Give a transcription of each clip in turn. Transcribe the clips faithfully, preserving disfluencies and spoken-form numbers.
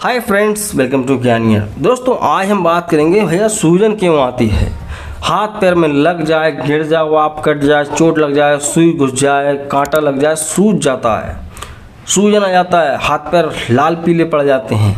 Hi friends, welcome to ज्ञानियर। दोस्तों आज हम बात करेंगे भैया सूजन क्यों आती है। हाथ पैर में लग जाए, गिर जाओ, आप कट जाए, चोट लग जाए, सुई घुस जाए, कांटा लग जाए, सूज जाता है, सूजन आ जाता है, हाथ पैर लाल पीले पड़ जाते हैं।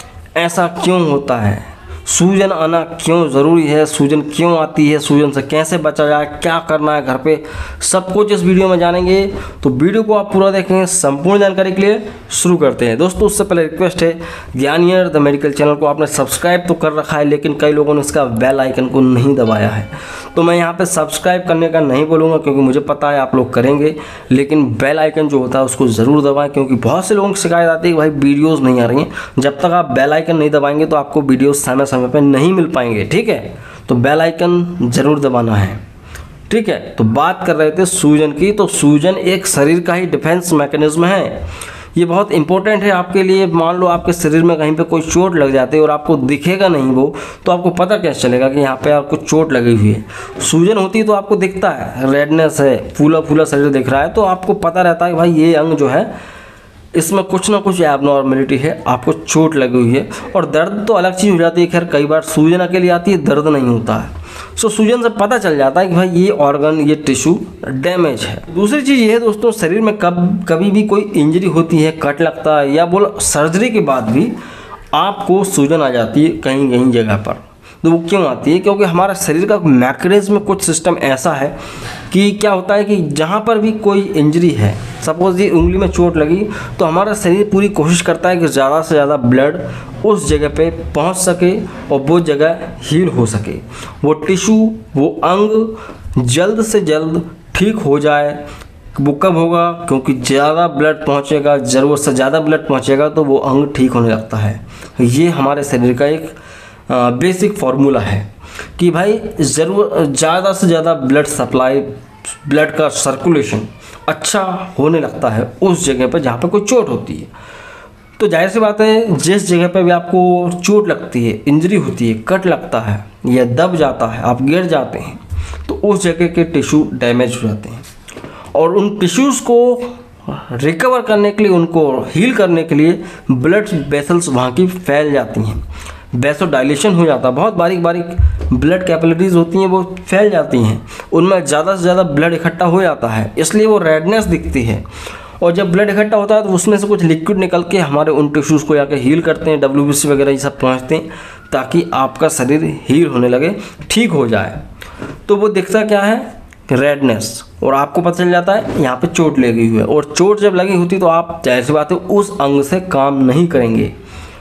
ऐसा क्यों होता है? सूजन आना क्यों ज़रूरी है? सूजन क्यों आती है? सूजन से कैसे बचा जाए? क्या करना है घर पे? सब कुछ इस वीडियो में जानेंगे, तो वीडियो को आप पूरा देखेंगे। संपूर्ण जानकारी के लिए शुरू करते हैं। दोस्तों उससे पहले रिक्वेस्ट है, ज्ञानियर द मेडिकल चैनल को आपने सब्सक्राइब तो कर रखा है, लेकिन कई लोगों ने इसका बेल आइकन को नहीं दबाया है। तो मैं यहाँ पर सब्सक्राइब करने का नहीं बोलूँगा, क्योंकि मुझे पता है आप लोग करेंगे, लेकिन बेल आइकन जो होता है उसको ज़रूर दबाएँ, क्योंकि बहुत से लोगों की शिकायत आती है कि भाई वीडियोज़ नहीं आ रही हैं। जब तक आप बेल आइकन नहीं दबाएंगे तो आपको वीडियोज़ समय समय पे नहीं मिल पाएंगे। ठीक है, तो बेल आइकन जरूर दबाना है। ठीक है, तो बात कर रहे थे सूजन की। तो सूजन एक शरीर का ही डिफेंस मैकेनिज्म है। ये बहुत इंपॉर्टेंट है आपके लिए। मान लो आपके शरीर में कहीं पे कोई चोट लग जाती है और आपको दिखेगा नहीं वो, तो आपको पता कैसे चलेगा कि यहाँ पे आपको चोट लगी हुई है? सूजन होती है तो आपको दिखता है, रेडनेस है, फूला फूला शरीर दिख रहा है, तो आपको पता रहता है कि भाई ये अंग जो है इसमें कुछ ना कुछ एबनॉर्मेलिटी है, आपको चोट लगी हुई है। और दर्द तो अलग चीज़ हो जाती है। खैर कई बार सूजन अकेली आती है, दर्द नहीं होता है। सो सूजन से पता चल जाता है कि भाई ये ऑर्गन, ये टिश्यू डैमेज है। दूसरी चीज़ ये है दोस्तों, शरीर में कब कभी भी कोई इंजरी होती है, कट लगता है, या बोल सर्जरी के बाद भी आपको सूजन आ जाती है कहीं कहीं जगह पर। तो वो क्यों आती है? क्योंकि हमारा शरीर का मैकेनिज्म में कुछ सिस्टम ऐसा है कि क्या होता है कि जहाँ पर भी कोई इंजरी है, सपोज ये उंगली में चोट लगी, तो हमारा शरीर पूरी कोशिश करता है कि ज़्यादा से ज़्यादा ब्लड उस जगह पे पहुँच सके और वो जगह हील हो सके, वो टिश्यू, वो अंग जल्द से जल्द ठीक हो जाए। वो कब होगा? क्योंकि ज़्यादा ब्लड पहुँचेगा, ज़रूरत से ज़्यादा ब्लड पहुँचेगा तो वो अंग ठीक होने लगता है। ये हमारे शरीर का एक बेसिक फार्मूला है कि भाई ज़रूर ज़्यादा से ज़्यादा ब्लड सप्लाई, ब्लड का सर्कुलेशन अच्छा होने लगता है उस जगह पर जहाँ पर कोई चोट होती है। तो जाहिर सी बात है, जिस जगह पर भी आपको चोट लगती है, इंजरी होती है, कट लगता है या दब जाता है, आप गिर जाते हैं, तो उस जगह के टिश्यू डैमेज हो जाते हैं। और उन टिश्यूज़ को रिकवर करने के लिए, उनको हील करने के लिए ब्लड वेसल्स वहाँ की फैल जाती हैं, वैसोडाइलेशन हो जाता है, बहुत बारीक बारीक ब्लड कैपिलरीज होती हैं, वो फैल जाती हैं, उनमें ज़्यादा से ज़्यादा ब्लड इकट्ठा हो जाता है, इसलिए वो रेडनेस दिखती है। और जब ब्लड इकट्ठा होता है तो उसमें से कुछ लिक्विड निकल के हमारे उन टिश्यूज़ को जाकर हील करते हैं, डब्ल्यू बी सी वगैरह ये सब पहुँचते हैं, ताकि आपका शरीर हील होने लगे, ठीक हो जाए। तो वो दिखता क्या है? रेडनेस। और आपको पता चल जाता है यहाँ पे चोट लगी हुई है। और चोट जब लगी होती तो आप जाहिर सी बात है उस अंग से काम नहीं करेंगे।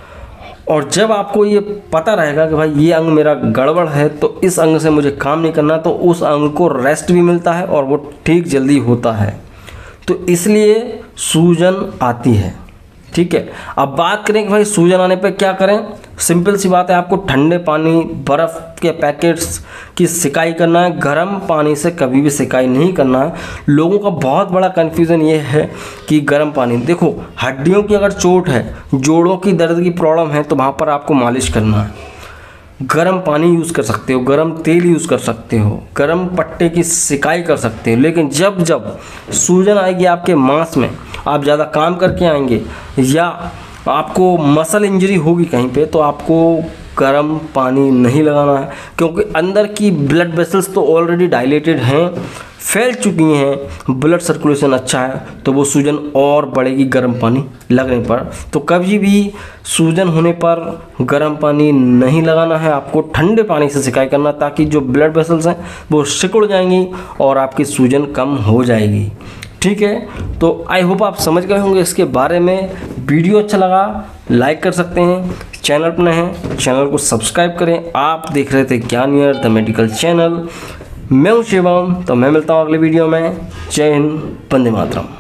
और जब आपको ये पता रहेगा कि भाई ये अंग मेरा गड़बड़ है, तो इस अंग से मुझे काम नहीं करना, तो उस अंग को रेस्ट भी मिलता है और वो ठीक जल्दी होता है। तो इसलिए सूजन आती है। ठीक है, अब बात करें कि भाई सूजन आने पे क्या करें। सिंपल सी बात है, आपको ठंडे पानी, बर्फ़ के पैकेट्स की सिकाई करना है। गर्म पानी से कभी भी सिकाई नहीं करना है। लोगों का बहुत बड़ा कन्फ्यूज़न ये है कि गर्म पानी, देखो हड्डियों की अगर चोट है, जोड़ों की दर्द की प्रॉब्लम है, तो वहाँ पर आपको मालिश करना है। गर्म पानी यूज़ कर सकते हो, गर्म तेल यूज़ कर सकते हो, गर्म पट्टे की सिकाई कर सकते हो। लेकिन जब जब सूजन आएगी आपके मांस में, आप ज़्यादा काम करके आएंगे या आपको मसल इंजरी होगी कहीं पे, तो आपको गर्म पानी नहीं लगाना है, क्योंकि अंदर की ब्लड वेसल्स तो ऑलरेडी डायलेटेड हैं, फैल चुकी हैं, ब्लड सर्कुलेशन अच्छा है, तो वो सूजन और बढ़ेगी गर्म पानी लगने पर। तो कभी भी सूजन होने पर गर्म पानी नहीं लगाना है, आपको ठंडे पानी से सिकाई करना, ताकि जो ब्लड वेसल्स हैं वो सिकुड़ जाएंगी और आपकी सूजन कम हो जाएगी। ठीक है, तो आई होप आप समझ गए होंगे इसके बारे में। वीडियो अच्छा लगा लाइक कर सकते हैं, चैनल पर नए हैं चैनल को सब्सक्राइब करें। आप देख रहे थे ज्ञानियर द मेडिकल चैनल। मैं हूं शिवम, तो मैं मिलता हूं अगले वीडियो में। जय हिंद, वंदे मातरम।